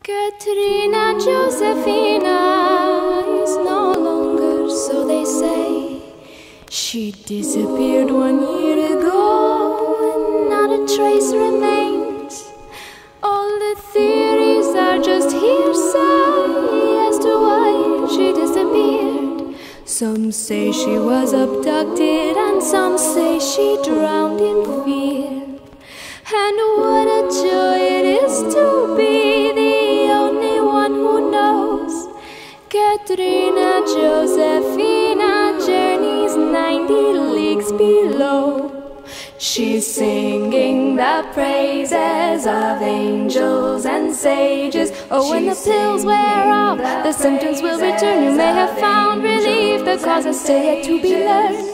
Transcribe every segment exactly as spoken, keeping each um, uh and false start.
Katrina Josefina is no longer, so they say. She disappeared one year ago and not a trace remains. All the theories are just hearsay as to why she disappeared. Some say she was abducted and some say she drowned in fear. And what a joy it is to be the only one who knows. Katrina Josefina journeys ninety leagues below. She's singing the praises of angels and sages. Oh, when the pills wear off, the symptoms will return. You may have found relief, the cause is still yet to be learned.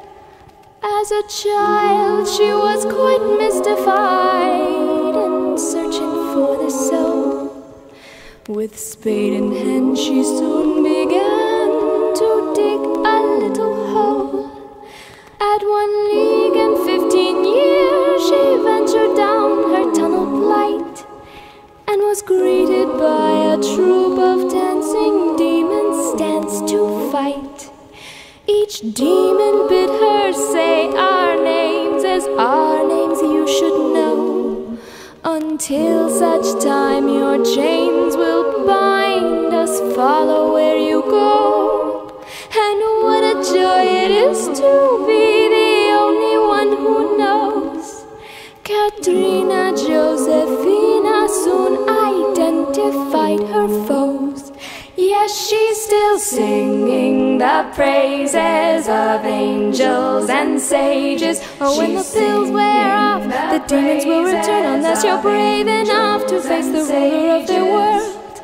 As a child, she was quite mystified and searching for the soul. With spade in hand, she soon began to dig a little hole. At one league and fifteen years, she ventured down her tunnel plight and was greeted by a troop of dancing demons danced to fight. Each demon bid her say our names, as our names you should know. Until such time your chains will bind us, follow where you go. And what a joy it is to be the only one who knows. Katrina Josefina soon identified her foes. Yes, she's still singing the praises of angels and sages. Oh, when the pills wear off, the demons will return unless you're brave enough to face the ruler of their world.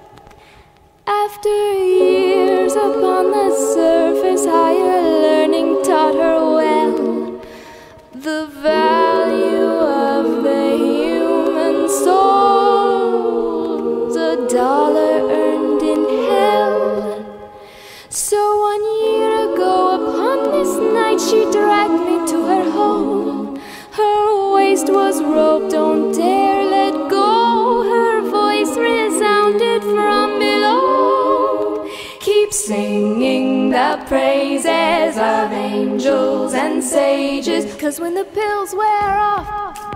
After years upon the surface, higher learning taught her well the value of the human soul, a dollar earned in hell. So one year ago upon this night she dragged me to her home. Her waist was roped, don't dare let go. Her voice resounded from below. Keep singing the praises of angels and sages, 'cause when the pills wear off,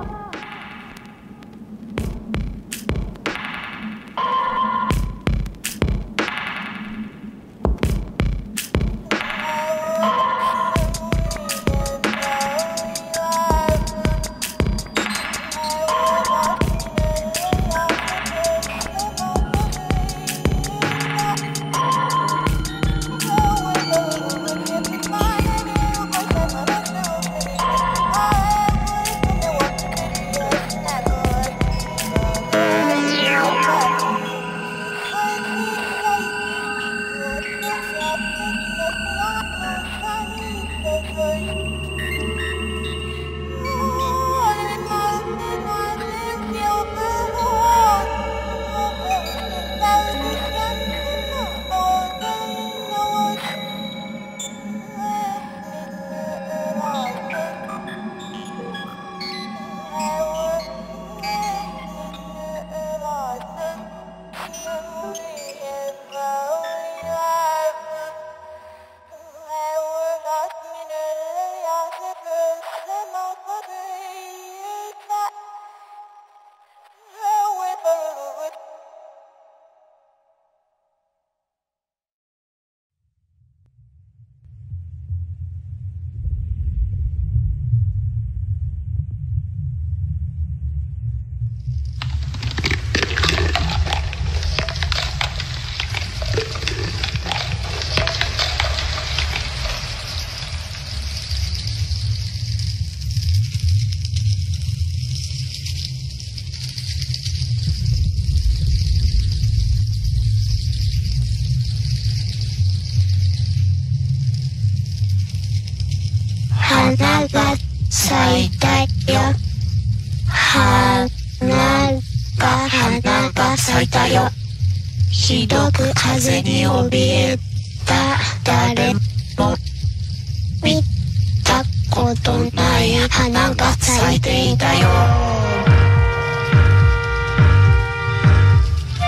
花が咲いたよ。花が花が咲いたよ。ひどく風に怯えた誰も見たことない花が咲いていたよ。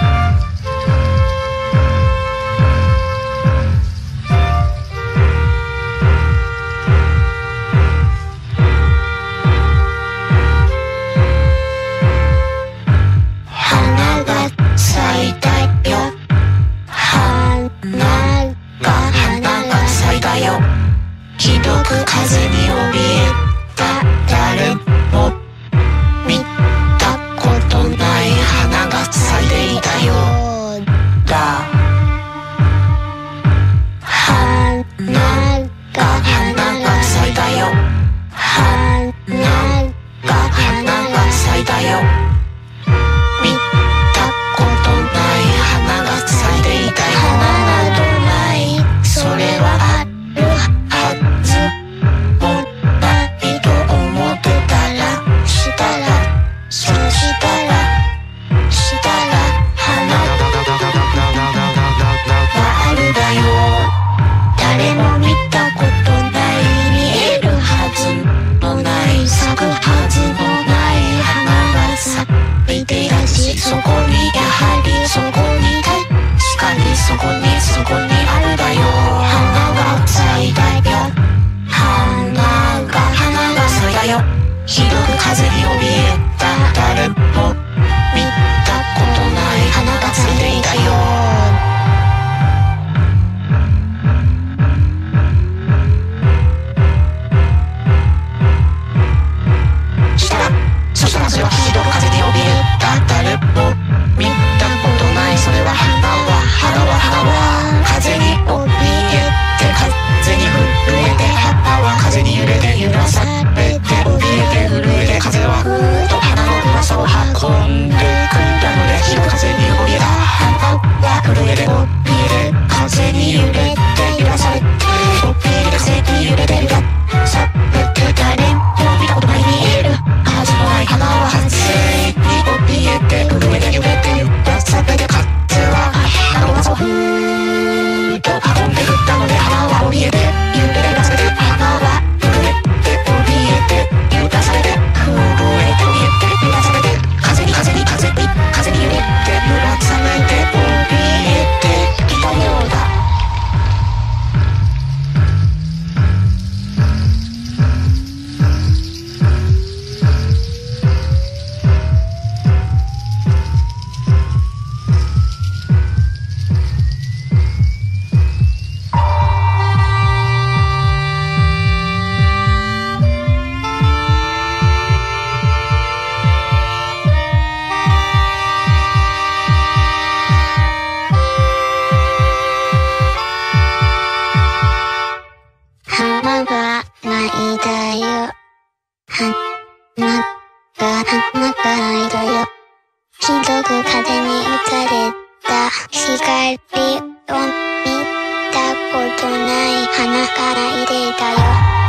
ひどく風に打たれた光を見たことない花から入れたよ。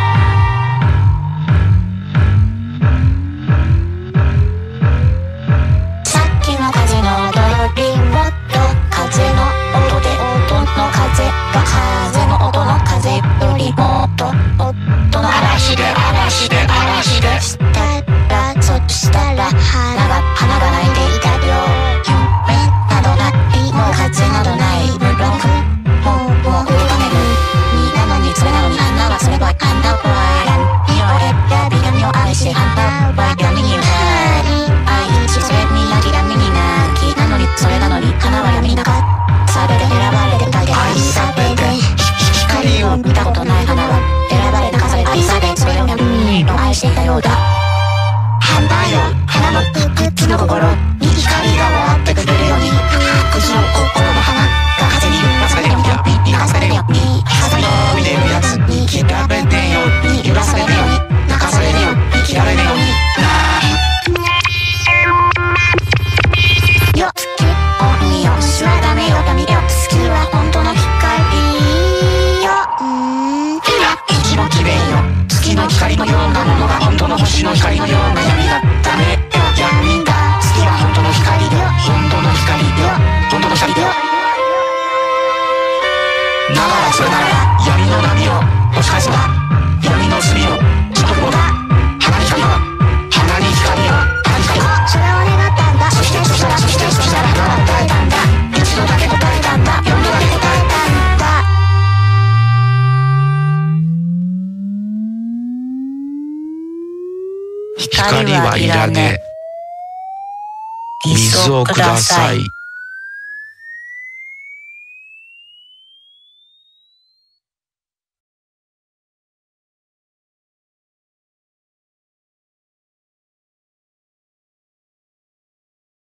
さっきの風の音よりもっと風の音で音の風が風の音の風よりもっと音の嵐で嵐で嵐でしたらそしたら花が花が泣いていたよ。夢などないもう風などない無論もうもう動かねるになのにそれなのに花はそれは花は闇に折れた闇を愛して花は闇に愛しそれに泣き闇に泣きなのにそれなのに花は闇に泣かされて選ばれてたで愛されて光を見たことない花は選ばれ泣かされ愛されそれを闇に愛していたようだ。花よ花の茎の心に光が回ってくれるように茎の心の花が風に揺らされるように流されるように風の見てるやつに切られてように揺らされるように泣かされるように切られるようによ月を見よ星はダメよ闇よ月は本当の光ようーん息もきれいよ月の光のようなものが本当の星の光のような闇がダメよ闇が月は本当の光よ本当の光よ本当の光よだからそれなら闇の波を押し返すわ闇の隅を地獄をだ花に光を花に光を花に光をそれを願ったんだそしてそしたらそしてそしたら答えたんだ一度だけ答えたんだ四度だけ答えたんだ光はいらねえ。水をください。